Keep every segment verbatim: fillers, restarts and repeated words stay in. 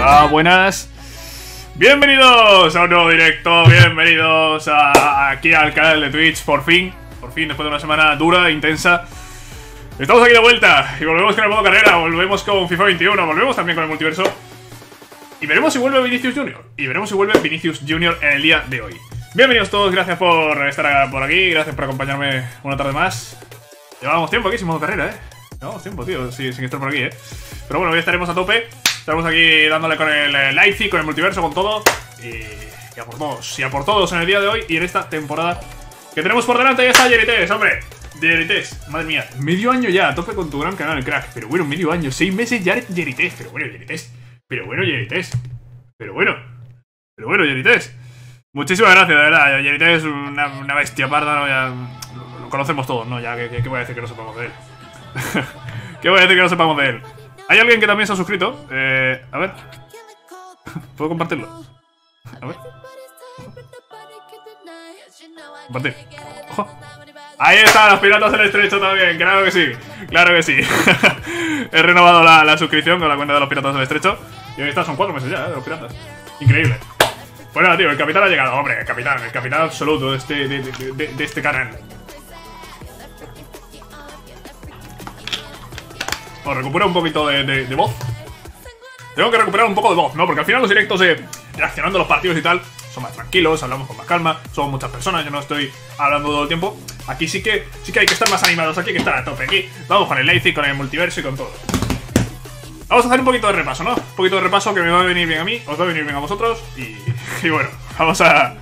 Hola, buenas. Bienvenidos a un nuevo directo, bienvenidos a, aquí al canal de Twitch, por fin, por fin, después de una semana dura, intensa. Estamos aquí de vuelta y volvemos con el modo carrera, volvemos con FIFA veintiuno, volvemos también con el multiverso. Y veremos si vuelve Vinicius Junior, y veremos si vuelve Vinicius Junior en el día de hoy. Bienvenidos todos, gracias por estar por aquí, gracias por acompañarme una tarde más. Llevábamos tiempo aquí sin modo carrera, eh. Llevábamos tiempo, tío, sin, sin estar por aquí, eh. Pero bueno, hoy estaremos a tope. Estaremos aquí dándole con el Leipzig, con el multiverso, con todo. Y, y a por todos, y a por todos en el día de hoy y en esta temporada que tenemos por delante. Ya está Yerites, hombre. Yerites, madre mía, medio año ya, a tope con tu gran canal, crack. Pero bueno, medio año, seis meses ya Yerites. Pero bueno, Yerites. Pero bueno, Yerites. Pero bueno. Pero bueno, Yerites. Muchísimas gracias, de verdad. Yerites es una, una bestia parda, ¿no? Ya lo, lo conocemos todos, ¿no? Ya, ¿qué, qué voy a decir que no sepamos de él? ¿Qué voy a decir que no sepamos de él? Hay alguien que también se ha suscrito. Eh, a ver. ¿Puedo compartirlo? A ver. Compartir. Ojo. Ahí están los piratas del estrecho también. Claro que sí. Claro que sí. He renovado la, la suscripción con la cuenta de los piratas del estrecho. Y ahí está, son cuatro meses ya, ¿eh? De los piratas. Increíble. Pues nada, tío, el capitán ha llegado. Hombre, el capitán, el capitán absoluto de este, de, de, de, de este canal. Bueno, recupera un poquito de, de, de voz. Tengo que recuperar un poco de voz, ¿no? Porque al final los directos de reaccionando a los partidos y tal son más tranquilos, hablamos con más calma, somos muchas personas, yo no estoy hablando todo el tiempo. Aquí sí que sí que hay que estar más animados, aquí hay que estar a tope. Aquí vamos con el Leipzig, con el multiverso y con todo. Vamos a hacer un poquito de repaso, ¿no? Un poquito de repaso que me va a venir bien a mí, os va a venir bien a vosotros. Y, y bueno, vamos a...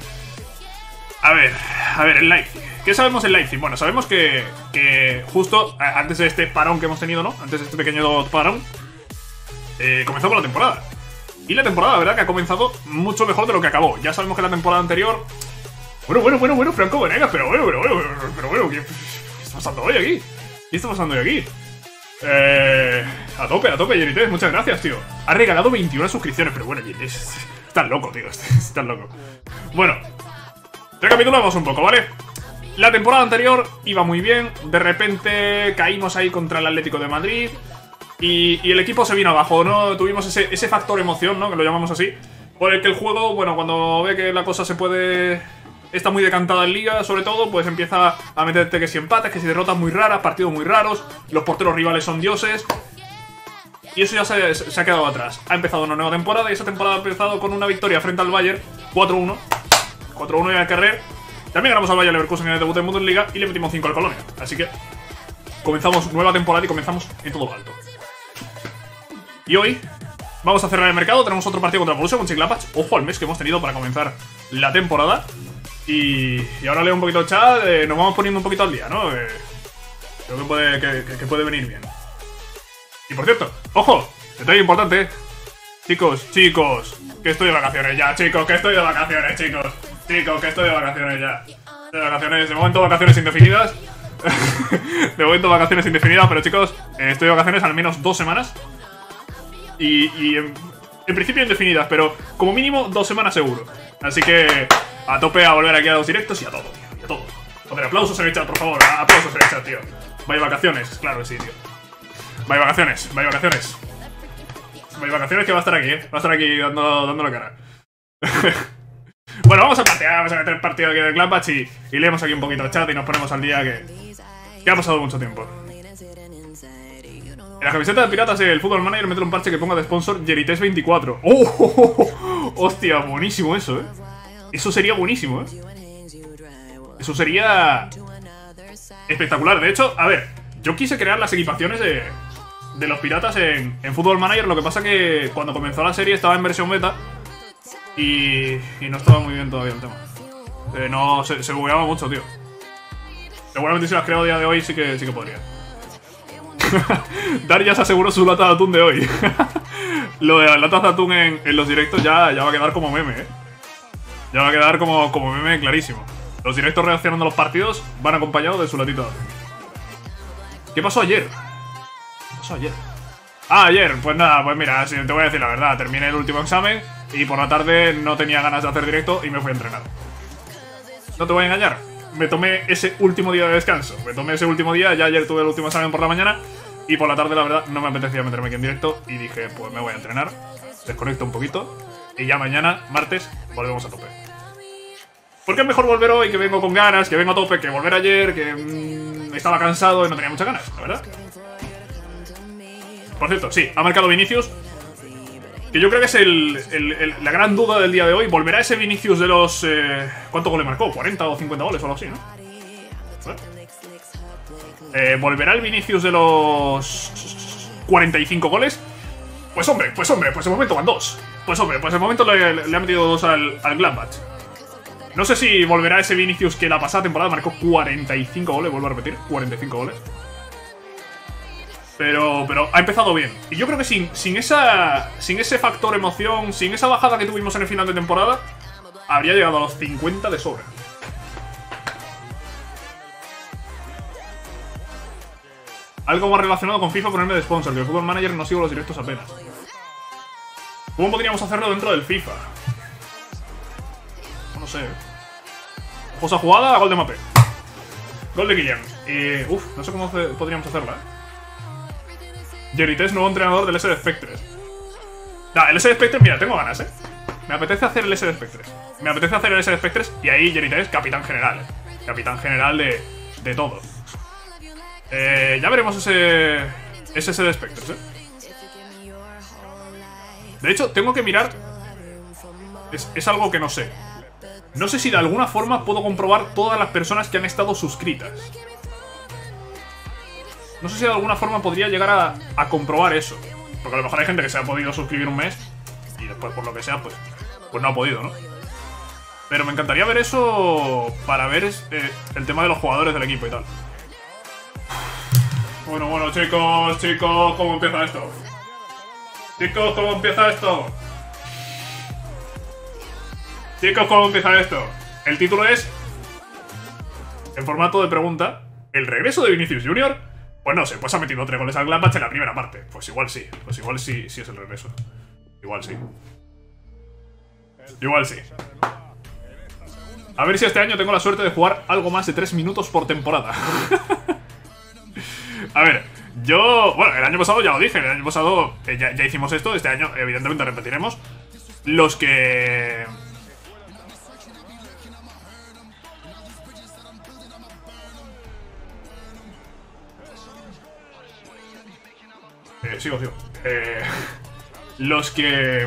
A ver, a ver, el Leipzig. ¿Qué sabemos del Leipzig? Bueno, sabemos que, que justo antes de este parón que hemos tenido, ¿no? Antes de este pequeño parón, eh, comenzó con la temporada. Y la temporada, la verdad, que ha comenzado mucho mejor de lo que acabó. Ya sabemos que la temporada anterior... Bueno, bueno, bueno, bueno, Franco Venegas, pero bueno, pero bueno, pero bueno, ¿qué, ¿qué está pasando hoy aquí? ¿Qué está pasando hoy aquí? Eh... A tope, a tope, Yerites, muchas gracias, tío. Ha regalado veintiuna suscripciones, pero bueno, Yerites, estás loco, tío, estás loco. Bueno, recapitulamos un poco, ¿vale? La temporada anterior iba muy bien, de repente caímos ahí contra el Atlético de Madrid y, y el equipo se vino abajo, ¿no? Tuvimos ese, ese factor emoción, ¿no? Que lo llamamos así, por el que el juego, bueno, cuando ve que la cosa se puede... está muy decantada en liga, sobre todo, pues empieza a meterte que si empates, que si derrotas muy raras, partidos muy raros, los porteros rivales son dioses. Y eso ya se, se ha quedado atrás. Ha empezado una nueva temporada y esa temporada ha empezado con una victoria frente al Bayern, cuatro uno. cuatro uno en el Carrer. También ganamos al Bayer Leverkusen en el debut del Bundesliga y le metimos cinco al Colonia. Así que comenzamos nueva temporada y comenzamos en todo lo alto. Y hoy vamos a cerrar el mercado. Tenemos otro partido contra el Borussia Mönchengladbach. Ojo al mes que hemos tenido para comenzar la temporada. Y, y ahora leo un poquito el chat. Eh, nos vamos poniendo un poquito al día, ¿no? Eh, creo que puede, que, que, que puede venir bien. Y por cierto, ojo, detalle importante, ¿eh? Chicos, chicos, que estoy de vacaciones ya, chicos, que estoy de vacaciones, chicos. Chicos, que estoy de vacaciones ya. De vacaciones, de momento vacaciones indefinidas. De momento vacaciones indefinidas, pero chicos, eh, estoy de vacaciones al menos dos semanas. Y, y en, en principio indefinidas, pero como mínimo dos semanas seguro. Así que a tope a volver aquí a los directos y a todo, tío, y a todo. Joder, aplausos en el chat, por favor, aplausos en el chat, tío. Vaya vacaciones, claro que sí, tío. Vaya vacaciones, vaya vacaciones. Vaya vacaciones que va a estar aquí, eh. Va a estar aquí dando, dando la cara. Bueno, vamos a partir, vamos a meter el partido aquí del Gladbach y, y leemos aquí un poquito el chat y nos ponemos al día que, que ha pasado mucho tiempo. En la camiseta de Piratas el Football Manager mete un parche que ponga de sponsor Yerites veinticuatro. ¡Oh! oh, oh, oh! Hostia, buenísimo eso, eh. Eso sería buenísimo, eh. Eso sería espectacular. De hecho, a ver, yo quise crear las equipaciones de, de los Piratas en, en Football Manager. Lo que pasa que cuando comenzó la serie estaba en versión beta. Y, y no estaba muy bien todavía el tema. Eh, no, se, se bugueaba mucho, tío. Seguramente si las creo a día de hoy sí que, sí que podría. Dar ya se aseguró su lata de atún de hoy. Lo de las latas de atún en, en los directos ya, ya va a quedar como meme, eh. Ya va a quedar como, como meme clarísimo. Los directos reaccionando a los partidos van acompañados de su latita de atún. ¿Qué pasó ayer? ¿Qué pasó ayer? Ah, ayer, pues nada, pues mira, si te voy a decir la verdad. Terminé el último examen y por la tarde no tenía ganas de hacer directo y me fui a entrenar. No te voy a engañar, me tomé ese último día de descanso. Me tomé ese último día, ya ayer tuve el último examen por la mañana y por la tarde la verdad no me apetecía meterme aquí en directo y dije, pues me voy a entrenar. desconecto un poquito. Y ya mañana, martes, volvemos a tope. Porque es mejor volver hoy, que vengo con ganas, que vengo a tope, que volver ayer, que mmm, estaba cansado y no tenía muchas ganas, la verdad. Por cierto, sí, ha marcado Vinicius. Que yo creo que es el, el, el, la gran duda del día de hoy. ¿Volverá ese Vinicius de los... Eh, ¿Cuántos goles marcó? ¿cuarenta o cincuenta goles o algo así, no? Eh, ¿Volverá el Vinicius de los cuarenta y cinco goles? Pues hombre, pues hombre, pues de momento van dos. Pues hombre, pues de momento le, le ha metido dos al, al Gladbach. No sé si volverá ese Vinicius que la pasada temporada marcó cuarenta y cinco goles, vuelvo a repetir, cuarenta y cinco goles. Pero, pero ha empezado bien. Y yo creo que sin, sin, esa, sin ese factor emoción, sin esa bajada que tuvimos en el final de temporada, habría llegado a los cincuenta de sobra. Algo más relacionado con FIFA, ponerme de sponsor, que el Football Manager no sigo los directos apenas. ¿Cómo podríamos hacerlo dentro del FIFA? No sé. Cosa jugada, gol de Mbappé. Gol de Guillem. Eh, uf, no sé cómo podríamos hacerla, eh. Jerites, nuevo entrenador del S D Spectres. Nah, el S D Spectres, mira, tengo ganas, eh. Me apetece hacer el S D Spectres. Me apetece hacer el S D Spectres y ahí Jerites, capitán general, eh. Capitán general de, de todo. Eh, ya veremos ese, ese S D Spectres, eh. De hecho, tengo que mirar. Es, es algo que no sé. No sé si de alguna forma puedo comprobar todas las personas que han estado suscritas. No sé si de alguna forma podría llegar a, a comprobar eso. Porque a lo mejor hay gente que se ha podido suscribir un mes y después, por lo que sea, pues, pues no ha podido, ¿no? Pero me encantaría ver eso para ver eh, el tema de los jugadores del equipo y tal. Bueno, bueno, chicos, chicos, ¿cómo empieza esto? Chicos, ¿cómo empieza esto? Chicos, ¿cómo empieza esto? El título es, en formato de pregunta, ¿el regreso de Vinicius Junior? Pues no sé, pues ha metido tres goles al Gladbach en la primera parte. Pues igual sí, pues igual sí, sí es el regreso. Igual sí. Igual sí. A ver si este año tengo la suerte de jugar algo más de tres minutos por temporada. A ver, yo... Bueno, el año pasado ya lo dije, el año pasado eh, ya, ya hicimos esto, este año evidentemente repetiremos. Los que... Eh, sigo, sigo. Eh, los que...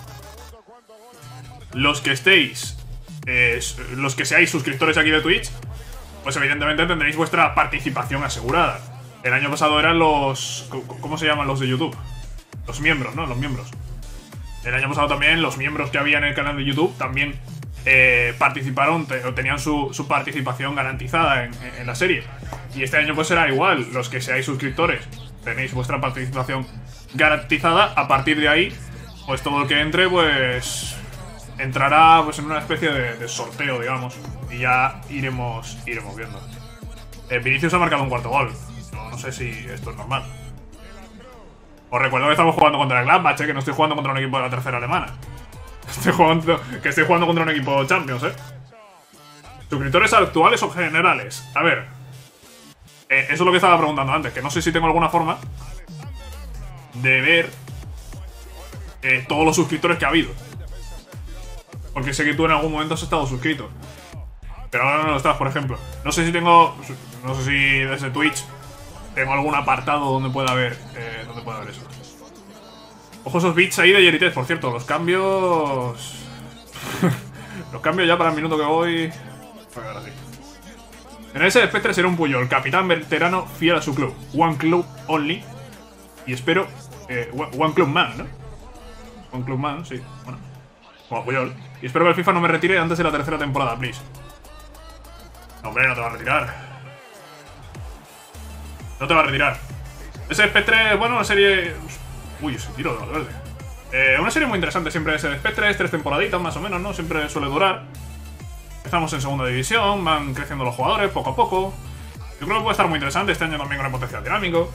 Los que estéis... Eh, los que seáis suscriptores aquí de Twitch, pues evidentemente tendréis vuestra participación asegurada. El año pasado eran los... ¿Cómo se llaman los de YouTube? Los miembros, ¿no? Los miembros. El año pasado también los miembros que había en el canal de YouTube también eh, participaron, te, tenían su, su participación garantizada en, en la serie. Y este año pues será igual. Los que seáis suscriptores tenéis vuestra participación garantizada. A partir de ahí, pues todo el que entre, pues... entrará pues en una especie de, de sorteo, digamos. Y ya iremos, iremos viendo. eh, Vinicius ha marcado un cuarto gol. No, no sé si esto es normal. Os recuerdo que estamos jugando contra el Gladbach, ¿eh? Que no estoy jugando contra un equipo de la tercera alemana. Estoy jugando, que estoy jugando contra un equipo Champions, ¿eh? ¿Suscriptores actuales o generales? A ver, eh, eso es lo que estaba preguntando antes. Que no sé si tengo alguna forma de ver eh, todos los suscriptores que ha habido. Porque sé que tú en algún momento has estado suscrito, pero ahora no lo estás, por ejemplo. No sé si tengo... No sé si desde Twitch tengo algún apartado donde pueda ver... Eh, donde pueda ver eso. Ojo esos bits ahí de Jerites, por cierto. Los cambios... los cambios ya para el minuto que voy... Pues ahora sí. En ese Spectre será un Puyol, capitán veterano fiel a su club. One club only. Y espero... Eh, one club man, ¿no? One club man, sí. Bueno. Como Puyol. Y espero que el FIFA no me retire antes de la tercera temporada, please. No, hombre, no te va a retirar. No te va a retirar. Ese Spectre, bueno, una serie... Uy, ese tiro de Valverde. Eh, una serie muy interesante siempre ese Spectre, tres temporaditas más o menos, ¿no? Siempre suele durar. Estamos en segunda división, van creciendo los jugadores poco a poco. Yo creo que puede estar muy interesante este año también con el potencial dinámico.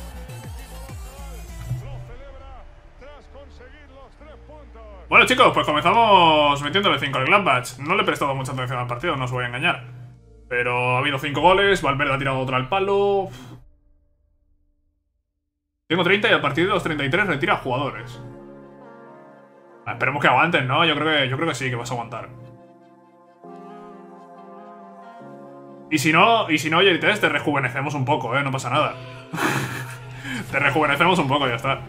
Bueno, chicos, pues comenzamos metiéndole cinco al Gladbach. No le he prestado mucha atención al partido, no os voy a engañar. Pero ha habido cinco goles, Valverde ha tirado otro al palo. Tengo treinta y a partir de los treinta y tres retira jugadores. Esperemos que aguanten, ¿no? Yo creo que, yo creo que sí, que vas a aguantar. Y si no, y si no, Yerites, te rejuvenecemos un poco, ¿eh? No pasa nada. Te rejuvenecemos un poco, ya está.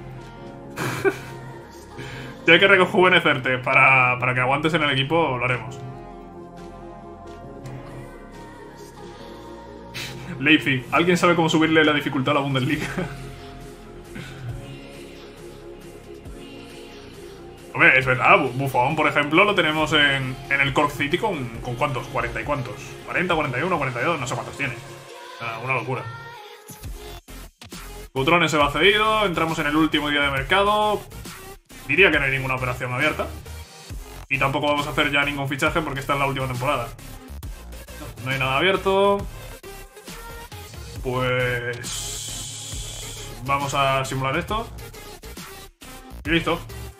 Si hay que rejuvenecerte para, para que aguantes en el equipo, lo haremos. Leipzig, ¿alguien sabe cómo subirle la dificultad a la Bundesliga? Hombre, es verdad, Buffon, por ejemplo, lo tenemos en, en el Cork City con, con ¿cuántos? ¿cuarenta y cuántos? ¿cuarenta, cuarenta y uno, cuarenta y dos? No sé cuántos tiene. Ah, una locura. Butrone se va cedido, entramos en el último día de mercado. Diría que no hay ninguna operación abierta. Y tampoco vamos a hacer ya ningún fichaje porque esta es la última temporada. No hay nada abierto. Pues... vamos a simular esto. Y listo.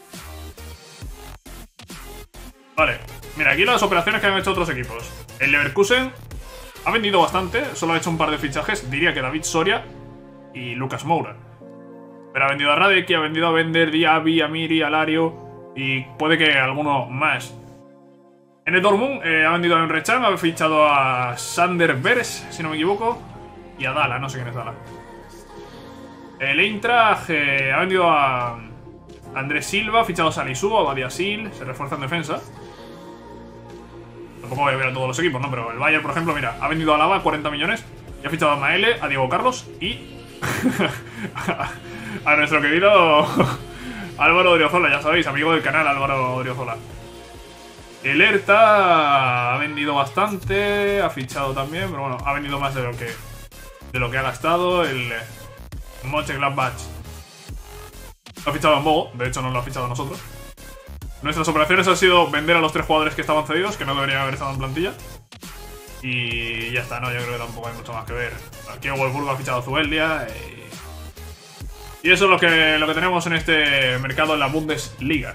Vale, mira, aquí las operaciones que han hecho otros equipos. El Leverkusen ha vendido bastante, solo ha hecho un par de fichajes. Diría que David Soria y Lucas Moura. Pero ha vendido a Radek, ha vendido a Bender, Diaby, Amiri, Alario y puede que alguno más. En el Dortmund eh, ha vendido a Emre Can, ha fichado a Sander Beres, si no me equivoco, y a Dala, no sé quién es Dala. El Eintracht eh, ha vendido a Andrés Silva, ha fichado a Salisu, a Badiasil, se refuerza en defensa. Tampoco voy a ver a todos los equipos, ¿no? Pero el Bayern, por ejemplo, mira, ha vendido a Lava cuarenta millones y ha fichado a Maele, a Diego Carlos y a nuestro querido Álvaro Odriozola, ya sabéis, amigo del canal Álvaro Odriozola. El Hertha ha vendido bastante, ha fichado también, pero bueno, ha vendido más de lo que de lo que ha gastado. El Mönchengladbach ha fichado a Mbogo, de hecho no lo ha fichado a nosotros. Nuestras operaciones han sido vender a los tres jugadores que estaban cedidos, que no deberían haber estado en plantilla. Y ya está, ¿no? Yo creo que tampoco hay mucho más que ver. Aquí Wolfsburgo ha fichado a Zubeldia. Y... y eso es lo que, lo que tenemos en este mercado en la Bundesliga.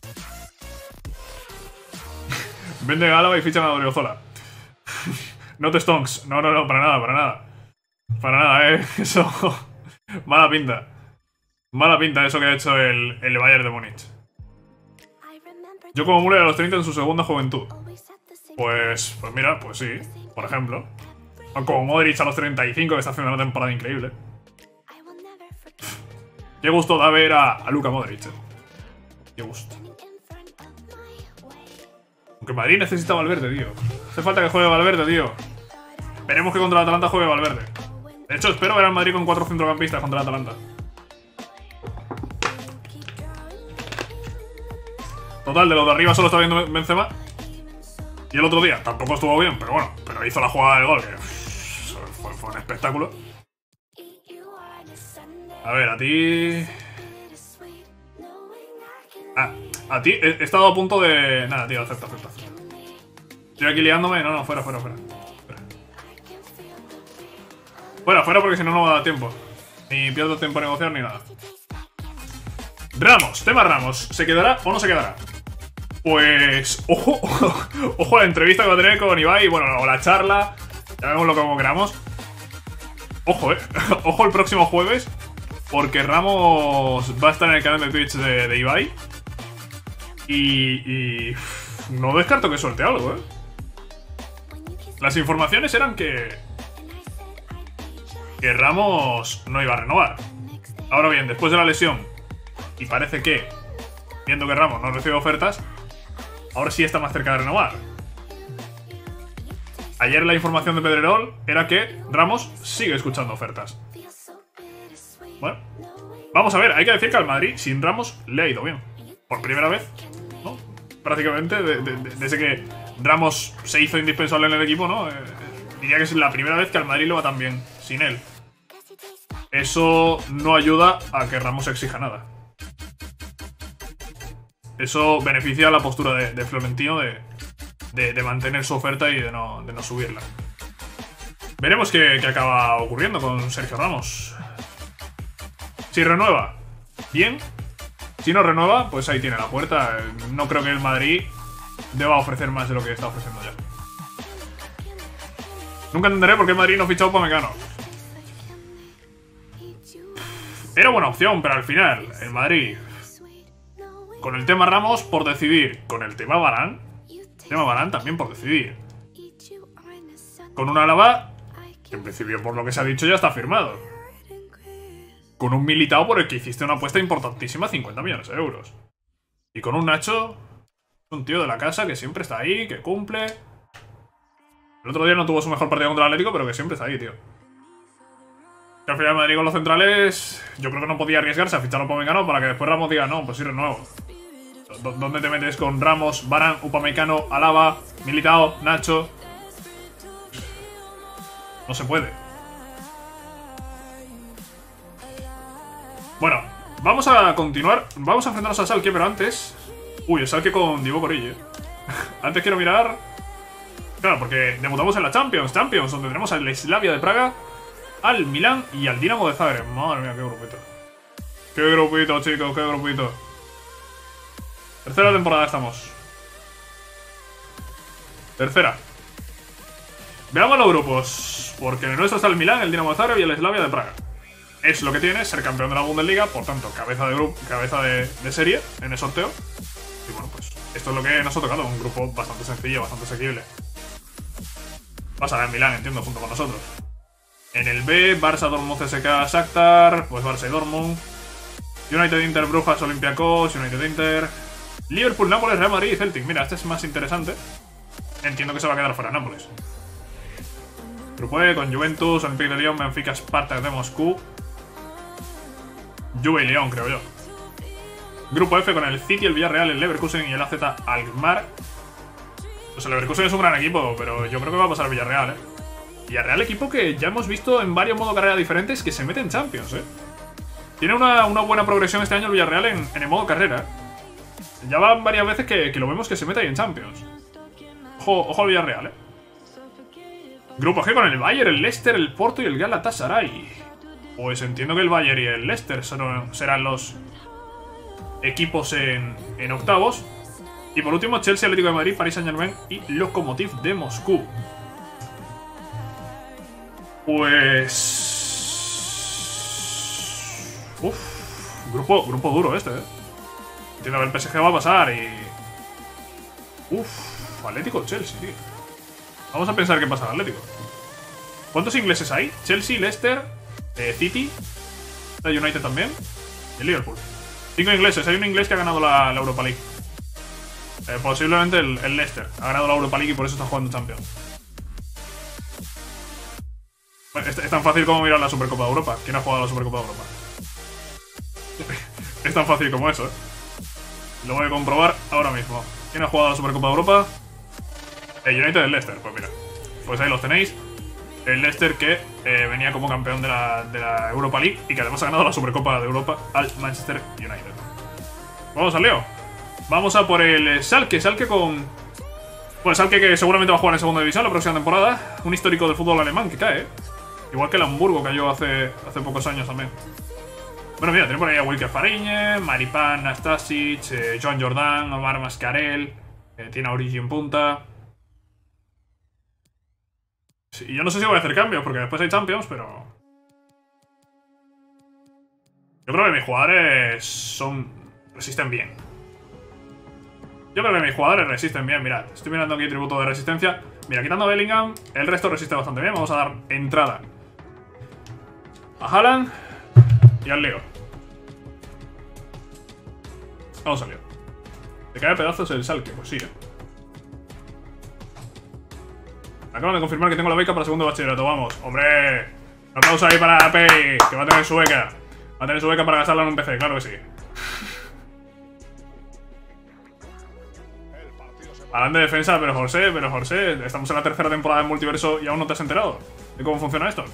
Venden a Álava y fichan a Odriozola. No te stonks. No, no, no, para nada, para nada. Para nada, eh. Eso... mala pinta. Mala pinta eso que ha hecho el, el Bayern de Múnich. Yo como Müller a los treinta en su segunda juventud. Pues, pues mira, pues sí, por ejemplo. O como Modric a los treinta y cinco, que está haciendo una temporada increíble. Qué gusto da ver a, a Luka Modric, eh. Qué gusto. Aunque Madrid necesita Valverde, tío. Hace falta que juegue Valverde, tío. Esperemos que contra el Atalanta juegue Valverde. De hecho, espero ver al Madrid con cuatro centrocampistas contra el Atalanta. Total, de los de arriba solo está viendo Benzema. Y el otro día tampoco estuvo bien, pero bueno, pero hizo la jugada del gol, que fue, fue un espectáculo. A ver, a ti... Ah, a ti he, he estado a punto de... Nada, tío, acepta, acepta, acepta. Estoy aquí liándome. No, no, fuera, fuera, fuera. Fuera, fuera, fuera porque si no, no va a dar tiempo. Ni pierdo tiempo a negociar ni nada. Ramos, tema Ramos. ¿Se quedará o no se quedará? Pues... Ojo, ojo, ojo a la entrevista que va a tener con Ibai. Bueno, o la charla. Ya vemos lo que como queramos. Ojo, eh. Ojo el próximo jueves. Porque Ramos va a estar en el canal de Twitch de, de Ibai. Y, y... no descarto que suelte algo, eh. Las informaciones eran que... que Ramos no iba a renovar. Ahora bien, después de la lesión, y parece que, viendo que Ramos no recibe ofertas, ahora sí está más cerca de renovar. Ayer la información de Pedrerol era que Ramos sigue escuchando ofertas. Bueno, vamos a ver, hay que decir que al Madrid sin Ramos le ha ido bien. Por primera vez, ¿no? Prácticamente, de, de, de, desde que Ramos se hizo indispensable en el equipo, ¿no? Eh, diría que es la primera vez que al Madrid lo va tan bien sin él. Eso no ayuda a que Ramos exija nada. Eso beneficia a la postura de, de Florentino de, de, de mantener su oferta y de no, de no subirla. Veremos qué, qué acaba ocurriendo con Sergio Ramos. Si renueva, bien. Si no renueva, pues ahí tiene la puerta. No creo que el Madrid deba ofrecer más de lo que está ofreciendo ya. Nunca entenderé por qué el Madrid no ha fichado para Upamecano. Era buena opción, pero al final, el Madrid... Con el tema Ramos por decidir. Con el tema Varane. El tema Varane también por decidir. Con un Álava, que en principio por lo que se ha dicho ya está firmado. Con un Militao por el que hiciste una apuesta importantísima, cincuenta millones de euros. Y con un Nacho, un tío de la casa que siempre está ahí, que cumple. El otro día no tuvo su mejor partido contra el Atlético, pero que siempre está ahí, tío. Que al final Madrid con los centrales, yo creo que no podía arriesgarse a fichar a Upamecano para que después Ramos diga, no, pues sí, renuevo. ¿Dónde te metes con Ramos, Varane, Upamecano, Álava, Militao, Nacho? No se puede. Bueno, vamos a continuar. Vamos a enfrentarnos al Schalke, pero antes... Uy, el Schalke con Divo Corille. Antes quiero mirar... Claro, porque debutamos en la Champions, Champions, donde tenemos al Slavia de Praga, al Milán y al Dinamo de Zagreb. Madre mía, qué grupito. Qué grupito, chicos, qué grupito. Tercera temporada estamos. Tercera. Veamos los grupos. Porque en el nuestro está el Milán, el Dinamo de Zagreb y el Slavia de Praga. Es lo que tiene ser campeón de la Bundesliga, por tanto, cabeza de grupo, cabeza de, de serie en el sorteo. Y bueno, pues esto es lo que nos ha tocado, un grupo bastante sencillo, bastante asequible. Pasará en Milán, entiendo, junto con nosotros. En el B, Barça, Dortmund, C S K, Shakhtar, pues Barça y Dortmund. United, Inter, Brujas, Olympiacos, United, Inter. Liverpool, Nápoles, Real Madrid y Celtic. Mira, este es más interesante. Entiendo que se va a quedar fuera Nápoles. Grupo E con Juventus, Olympique de Lyon, Benfica, Spartak de Moscú. Juve y Lyon, creo yo. Grupo F con el City, el Villarreal, el Leverkusen y el A Z Alkmaar. Pues el Leverkusen es un gran equipo, pero yo creo que va a pasar el Villarreal, ¿eh? Villarreal, equipo que ya hemos visto en varios modos carrera diferentes que se mete en Champions, ¿eh? Tiene una, una buena progresión este año el Villarreal en, en el modo carrera. Ya van varias veces que, que lo vemos que se mete ahí en Champions. Ojo, ojo al Villarreal, ¿eh? Grupo G con el Bayern, el Leicester, el Porto y el Galatasaray. Pues entiendo que el Bayern y el Leicester serán, serán los equipos en, en octavos. Y por último, Chelsea, Atlético de Madrid, Paris Saint-Germain y Lokomotiv de Moscú. Pues... Uf, grupo, grupo duro este, ¿eh? Entiendo que el P S G va a pasar y... Uf, Atlético Chelsea, tío. Vamos a pensar qué pasa al Atlético. ¿Cuántos ingleses hay? Chelsea, Leicester, eh, City, el United también y el Liverpool. Cinco ingleses. Hay un inglés que ha ganado la, la Europa League. Eh, posiblemente el, el Leicester. Ha ganado la Europa League y por eso está jugando Champions. Bueno, es, es tan fácil como mirar la Supercopa de Europa. ¿Quién ha jugado la Supercopa de Europa? Es tan fácil como eso, ¿eh? Lo voy a comprobar ahora mismo. ¿Quién ha jugado la Supercopa de Europa? El United del Leicester. Pues mira, pues ahí los tenéis. El Leicester que eh, venía como campeón de la, de la Europa League y que además ha ganado la Supercopa de Europa al Manchester United. Vamos al Leo. Vamos a por el Schalke. Schalke con... Bueno, Schalke que seguramente va a jugar en segunda división la próxima temporada. Un histórico del fútbol alemán que cae, ¿eh? Igual que el Hamburgo cayó hace, hace pocos años también. Bueno, mira, tenemos por ahí a Wilker Fariñe, Maripan, Nastasic, eh, Joan Jordan, Omar Mascarell, eh, tiene a Origi en punta. Sí, yo no sé si voy a hacer cambios porque después hay Champions, pero... Yo creo que mis jugadores son... resisten bien. Yo creo que mis jugadores resisten bien, mirad. Estoy mirando aquí tributo de resistencia. Mira, quitando a Bellingham, el resto resiste bastante bien. Vamos a dar entrada a Haaland y al Leo. Vamos al Leo. Te cae a pedazos el Schalke, pues sí, eh. Acaban de confirmar que tengo la beca para segundo bachillerato, vamos. ¡Hombre! Un aplauso ahí para Pei, que va a tener su beca. Va a tener su beca para gastarla en un P C, claro que sí. Hablan de defensa, pero José, pero José, estamos en la tercera temporada del multiverso y aún no te has enterado de cómo funciona esto.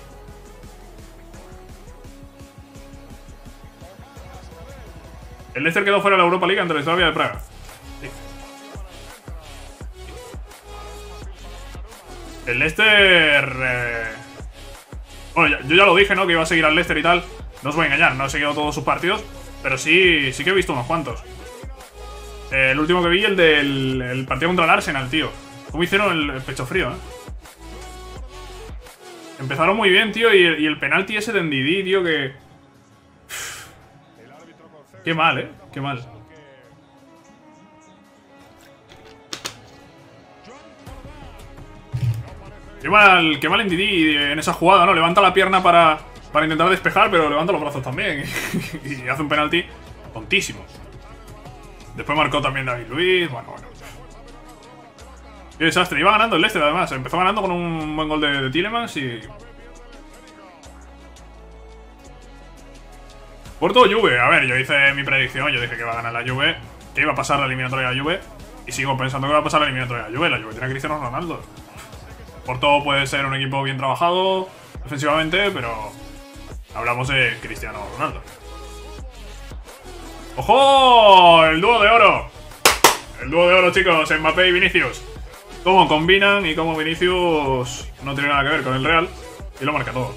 El Leicester quedó fuera de la Europa League ante el Slavia de Praga. Sí. El Leicester... Eh... Bueno, ya, yo ya lo dije, ¿no? Que iba a seguir al Leicester y tal. No os voy a engañar, no he seguido todos sus partidos, pero sí, sí que he visto unos cuantos. Eh, el último que vi, el del el partido contra el Arsenal, tío. ¿Cómo hicieron el, el pecho frío, eh? Empezaron muy bien, tío, y, y el penalti ese de Ndidi, tío, que... Qué mal, eh, qué mal. Qué mal, qué mal en Didi en esa jugada, ¿no? Levanta la pierna para, para intentar despejar, pero levanta los brazos también. Y hace un penalti tontísimo. Después marcó también David Luiz. Bueno, bueno. Qué desastre. Iba ganando el Leicester, además. Empezó ganando con un buen gol de, de Tielemans y... Porto Juve. A ver, yo hice mi predicción. Yo dije que iba a ganar la Juve, que iba a pasar la eliminatoria de la Juve. Y sigo pensando que va a pasar la eliminatoria de la Juve. La Juve tiene a Cristiano Ronaldo. Porto puede ser un equipo bien trabajado defensivamente, pero hablamos de Cristiano Ronaldo. ¡Ojo! El dúo de oro. El dúo de oro, chicos. Mbappé y Vinicius. Cómo combinan y cómo Vinicius no tiene nada que ver con el Real y lo marca todo.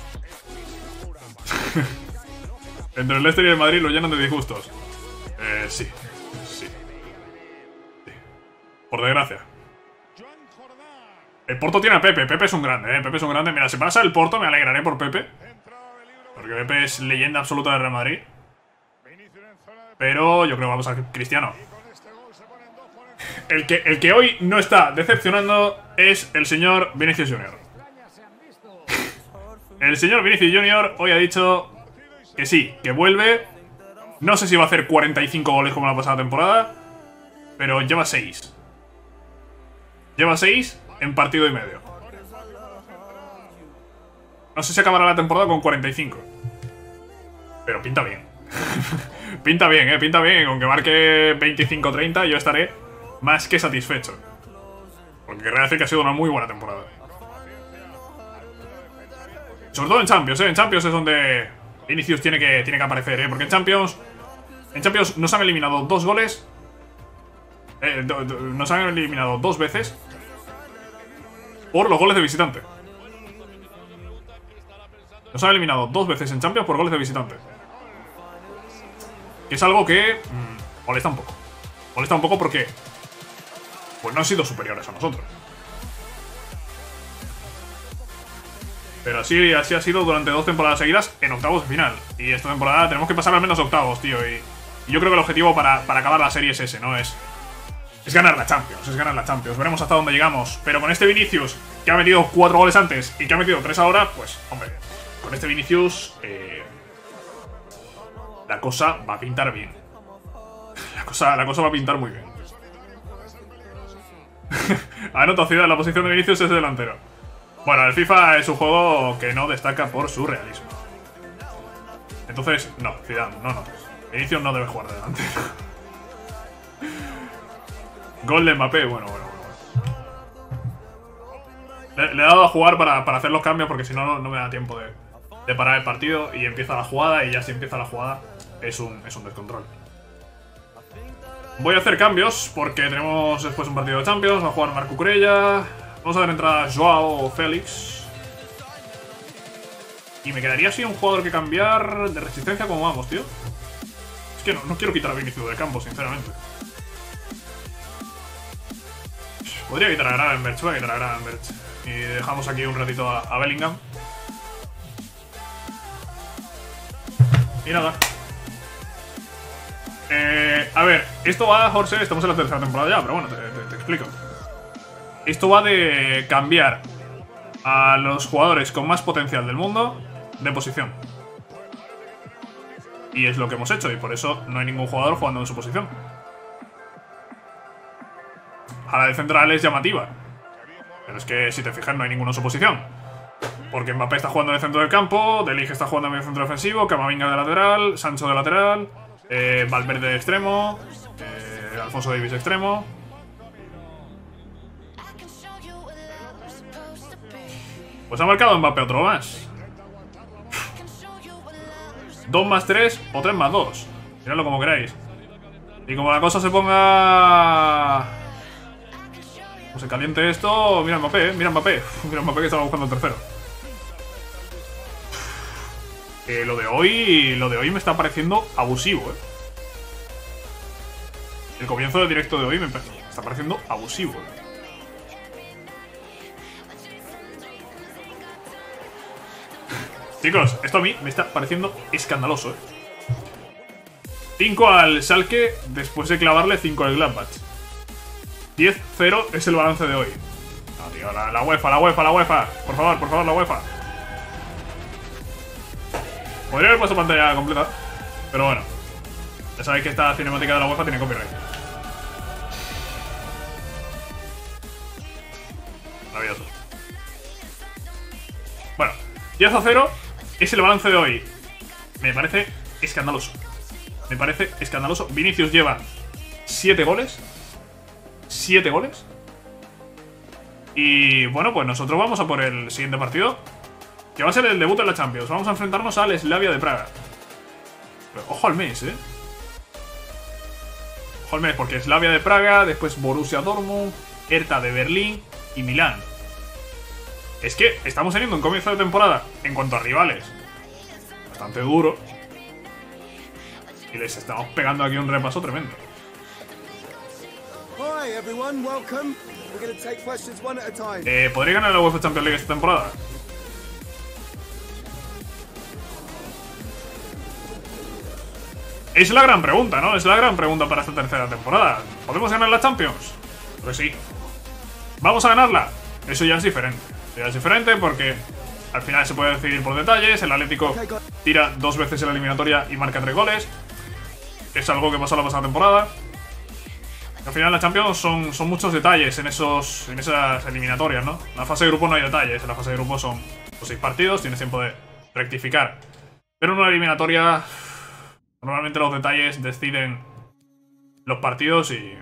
Entre el Leicester y el Madrid lo llenan de disgustos. Eh, sí. Sí. Sí. Por desgracia. El Porto tiene a Pepe. Pepe es un grande, ¿eh? Pepe es un grande. Mira, si pasa el Porto me alegraré por Pepe. Porque Pepe es leyenda absoluta del Real Madrid. Pero yo creo que vamos a Cristiano. El que, el que hoy no está decepcionando es el señor Vinicius Junior El señor Vinicius Junior hoy ha dicho que sí, que vuelve. No sé si va a hacer cuarenta y cinco goles como la pasada temporada, pero lleva seis. Lleva seis en partido y medio. No sé si acabará la temporada con cuarenta y cinco, pero pinta bien. Pinta bien, eh, pinta bien. Aunque marque veinticinco treinta, yo estaré más que satisfecho. Porque querría decir que ha sido una muy buena temporada. Sobre todo en Champions, eh. En Champions es donde Vinicius tiene que, tiene que aparecer, eh. Porque en Champions En Champions nos han eliminado dos goles. eh, do, do, Nos han eliminado dos veces por los goles de visitante. Nos han eliminado dos veces en Champions por goles de visitante. Que es algo que mmm, molesta un poco. Molesta un poco porque pues no han sido superiores a nosotros. Pero así, así ha sido durante dos temporadas seguidas en octavos de final. Y esta temporada tenemos que pasar al menos octavos, tío. Y, y yo creo que el objetivo para, para acabar la serie es ese, ¿no? Es, es ganar la Champions, es ganar la Champions. Veremos hasta dónde llegamos. Pero con este Vinicius, que ha metido cuatro goles antes y que ha metido tres ahora, pues, hombre, con este Vinicius eh, la cosa va a pintar bien. La cosa, la cosa va a pintar muy bien. Anotación, la posición de Vinicius es delantero. Bueno, el FIFA es un juego que no destaca por su realismo. Entonces, no, Zidane, no, no. Vinicius no debe jugar de delantero. Gol de Mbappé, bueno, bueno, bueno. Le, le he dado a jugar para, para hacer los cambios porque si no, no, no me da tiempo de, de parar el partido y empieza la jugada y ya si empieza la jugada es un, es un descontrol. Voy a hacer cambios porque tenemos después un partido de Champions. Va a jugar Marc Cucurella. Vamos a dar entrada a Joao Félix. Y me quedaría así un jugador que cambiar de resistencia como vamos, tío. Es que no, no quiero quitar a Vinicius del campo, sinceramente. Podría quitar a Gravenberch, voy a quitar a Gravenberch. Y dejamos aquí un ratito a, a Bellingham. Y nada. Eh, a ver, esto va, Jorge, estamos en la tercera temporada ya, pero bueno, te, te, te explico. Esto va de cambiar a los jugadores con más potencial del mundo de posición. Y es lo que hemos hecho, y por eso no hay ningún jugador jugando en su posición. A la de central es llamativa, pero es que si te fijas no hay ninguno en su posición. Porque Mbappé está jugando en el centro del campo, De Ligt está jugando en el centro defensivo, Camavinga de lateral, Sancho de lateral, eh, Valverde de extremo, eh, Alfonso Davies de extremo. Pues ha marcado Mbappé otro más. Dos más tres o tres más dos. Miradlo como queráis. Y como la cosa se ponga... pues se caliente esto... Mira Mbappé, eh. Mira Mbappé. Mira Mbappé que estaba buscando el tercero. Eh, lo de hoy... Lo de hoy me está pareciendo abusivo, eh. El comienzo del directo de hoy me está pareciendo abusivo, eh. Chicos, esto a mí me está pareciendo escandaloso, ¿eh? cinco al Schalke después de clavarle cinco al Gladbach. diez cero es el balance de hoy. tío, la, la UEFA, la UEFA, la UEFA. Por favor, por favor, la UEFA. Podría haber puesto pantalla completa, pero bueno. Ya sabéis que esta cinemática de la UEFA tiene copyright. Maravilloso. Bueno, diez a cero es el balance de hoy. Me parece escandaloso. Me parece escandaloso. Vinicius lleva siete goles. siete goles. Y bueno, pues nosotros vamos a por el siguiente partido, que va a ser el debut en la Champions. Vamos a enfrentarnos al Slavia de Praga. Pero, ojo al mes, eh. Ojo al mes, porque Slavia de Praga, después Borussia Dortmund, Hertha de Berlín y Milán. Es que estamos teniendo un comienzo de temporada, en cuanto a rivales, bastante duro. Y les estamos pegando aquí un repaso tremendo. Eh, ¿Podría ganar la UEFA Champions League esta temporada? Es la gran pregunta, ¿no? Es la gran pregunta para esta tercera temporada. ¿Podemos ganar la Champions? Pues sí. ¿Vamos a ganarla? Eso ya es diferente. Eso ya es diferente porque al final se puede decidir por detalles. El Atlético tira dos veces en la eliminatoria y marca tres goles. Es algo que pasó la pasada temporada. Al final la Champions son, son muchos detalles en, esos, en esas eliminatorias, ¿no? En la fase de grupo no hay detalles. En la fase de grupo son los seis partidos, tienes tiempo de rectificar. Pero en una eliminatoria, normalmente los detalles deciden los partidos y...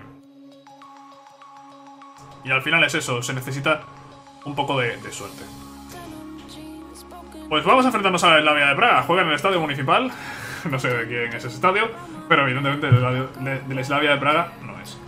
Y al final es eso, se necesita un poco de, de suerte. Pues vamos a enfrentarnos a la Slavia de Praga. Juega en el estadio municipal. No sé de quién es ese estadio, pero evidentemente del Slavia de Praga no es.